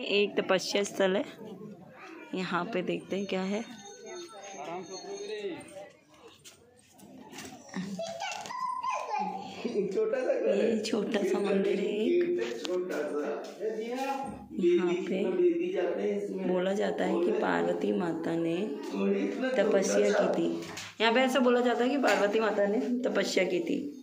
एक तपस्या स्थल है। यहाँ पे देखते हैं क्या है। ये छोटा सा मंदिर है एक। यहाँ पे बोला जाता है कि पार्वती माता ने तपस्या की थी। यहाँ पे ऐसा बोला जाता है कि पार्वती माता ने तपस्या की थी।